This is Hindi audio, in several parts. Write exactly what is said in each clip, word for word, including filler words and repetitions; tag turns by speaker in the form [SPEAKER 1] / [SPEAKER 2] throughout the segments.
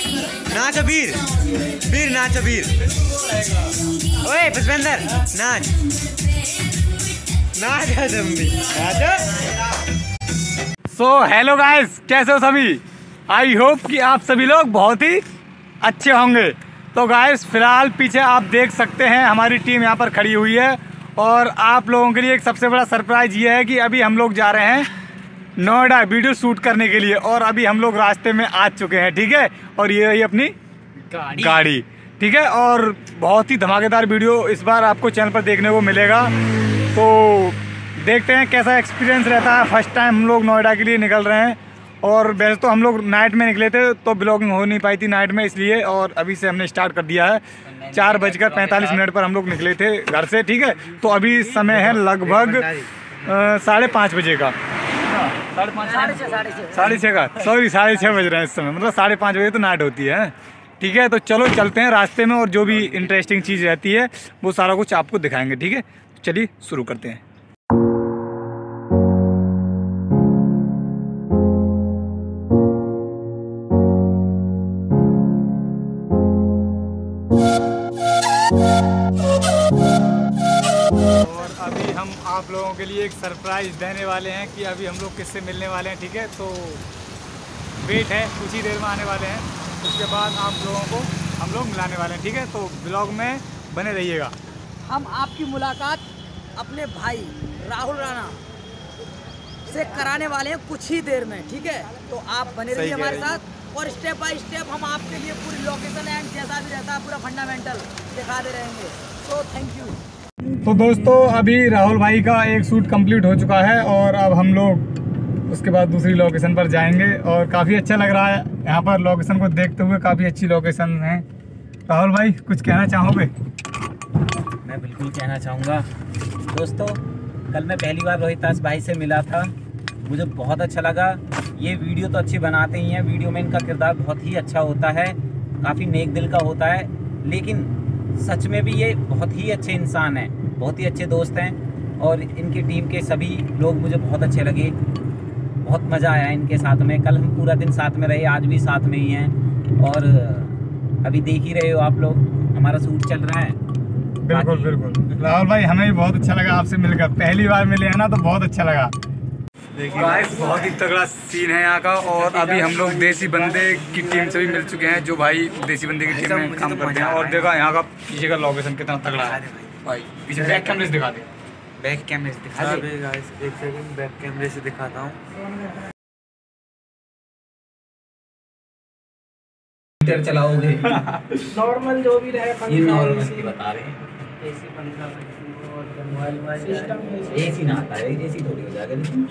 [SPEAKER 1] नाच वीर, वीर नाच वीर। ओए पुष्पेंद्र नाच नाच तुम भी
[SPEAKER 2] सो हेलो गाइस, कैसे हो सभी। आई होप कि आप सभी लोग बहुत ही अच्छे होंगे। तो गाइस फिलहाल पीछे आप देख सकते हैं हमारी टीम यहाँ पर खड़ी हुई है और आप लोगों के लिए एक सबसे बड़ा सरप्राइज़ ये है कि अभी हम लोग जा रहे हैं नोएडा वीडियो शूट करने के लिए और अभी हम लोग रास्ते में आ चुके हैं, ठीक है। और ये रही अपनी गाड़ी गाड़ी ठीक है। और बहुत ही धमाकेदार वीडियो इस बार आपको चैनल पर देखने को मिलेगा। तो देखते हैं कैसा एक्सपीरियंस रहता है। फर्स्ट टाइम हम लोग नोएडा के लिए निकल रहे हैं और वैसे तो हम लोग नाइट में निकले थे तो ब्लॉगिंग हो नहीं पाई थी नाइट में, इसलिए और अभी से हमने स्टार्ट कर दिया है। चार बजकर पैंतालीस मिनट पर हम लोग निकले थे घर से, ठीक है। तो अभी समय है लगभग साढ़े पाँच बजे का, साढ़े छः का सॉरी साढ़े छः बज रहे हैं इस समय, मतलब साढ़े पाँच बजे तो नाइट होती है, ठीक है। तो चलो चलते हैं रास्ते में और जो भी इंटरेस्टिंग चीज़ रहती है वो सारा कुछ आपको दिखाएंगे, ठीक है। चलिए शुरू करते हैं। और अभी हम आप लोगों के लिए एक सरप्राइज़ देने वाले हैं कि अभी हम लोग किससे मिलने वाले हैं, ठीक है। तो वेट है, कुछ ही देर में आने वाले हैं, उसके बाद आप लोगों को हम लोग मिलाने वाले हैं, ठीक है। तो ब्लॉग में बने रहिएगा।
[SPEAKER 3] हम आपकी मुलाकात अपने भाई राहुल राणा से कराने वाले हैं कुछ ही देर में, ठीक है। तो आप बने रहिए हमारे साथ और स्टेप बाय स्टेप हम आपके लिए पूरी लोकेशन एंड जैसा भी रहता है पूरा फंडामेंटल दिखाते रहेंगे। तो थैंक यू।
[SPEAKER 2] तो दोस्तों अभी राहुल भाई का एक शूट कंप्लीट हो चुका है और अब हम लोग उसके बाद दूसरी लोकेशन पर जाएंगे और काफ़ी अच्छा लग रहा है यहाँ पर लोकेशन को देखते हुए, काफ़ी अच्छी लोकेशन है। राहुल भाई कुछ कहना चाहोगे?
[SPEAKER 4] मैं बिल्कुल कहना चाहूँगा दोस्तों, कल मैं पहली बार रोहितास भाई से मिला था, मुझे बहुत अच्छा लगा। ये वीडियो तो अच्छी बनाते ही हैं, वीडियो में इनका किरदार बहुत ही अच्छा होता है, काफ़ी नेक दिल का होता है, लेकिन सच में भी ये बहुत ही अच्छे इंसान हैं, बहुत ही अच्छे दोस्त हैं और इनकी टीम के सभी लोग मुझे बहुत अच्छे लगे। बहुत मज़ा आया इनके साथ में, कल हम पूरा दिन साथ में रहे, आज भी साथ में ही हैं और अभी देख ही रहे हो आप लोग हमारा शूट चल रहा है।
[SPEAKER 2] बिल्कुल बिल्कुल राहुल भाई, हमें भी बहुत अच्छा लगा आपसे मिलकर, पहली बार मिले हैं ना तो बहुत अच्छा लगा। गाइस बहुत ही तगड़ा सीन है यहाँ का और अभी हम लोग देसी बंदे की टीम से भी मिल चुके हैं जो भाई देसी बंदे की टीम में काम करते हैं। और देखा यहाँ का पीछे का लोकेशन कितना तगड़ा है भाई, पीछे बैक कैमरे से दिखा दे,
[SPEAKER 1] बैक कैमरे से दिखा दे
[SPEAKER 5] गाइस, एक सेकंड बैक कैमरे से दिखाता हूँ।
[SPEAKER 4] चलाओगे
[SPEAKER 3] नॉर्मल जो भी रहे
[SPEAKER 4] ये नॉर्मल बता रहे हैं,
[SPEAKER 3] एसी पंखा और सिस्टम
[SPEAKER 4] एसी ना आता है, एसी थोड़ी हो जाएगा लेकिन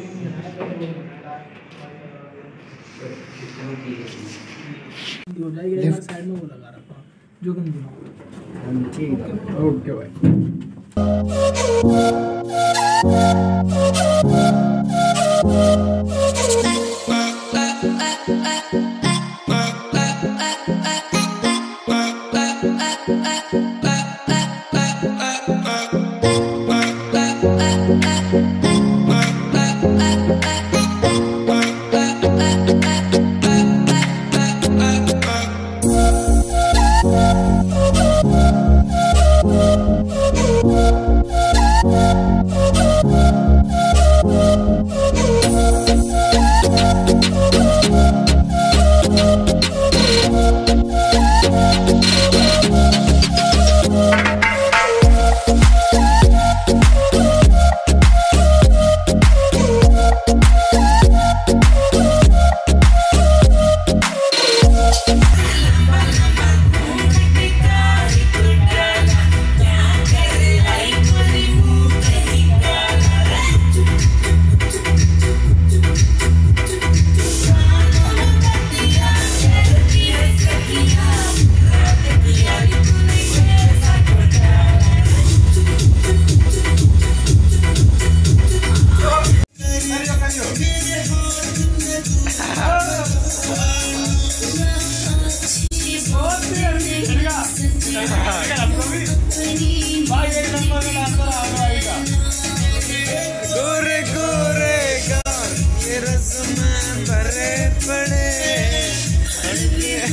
[SPEAKER 3] हो जाएगी। साइड में वो लगा रखा जो कि
[SPEAKER 2] ओके भाई।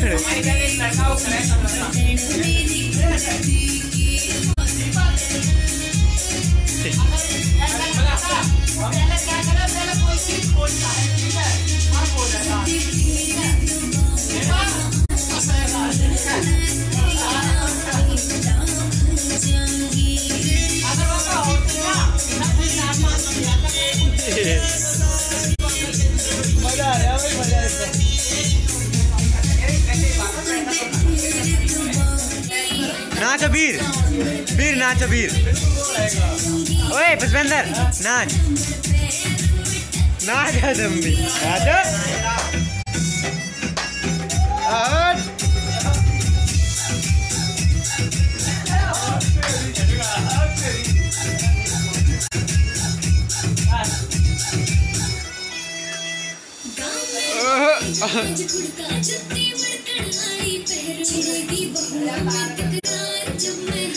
[SPEAKER 1] नाच वीर, वीर नाच वीर। ओए पुष्पेंद्र नाच नाच जम्बी नाच।
[SPEAKER 6] जुत्ती मड़कण आई पहर छोड़ दी बहुआ में तकरार जब मैं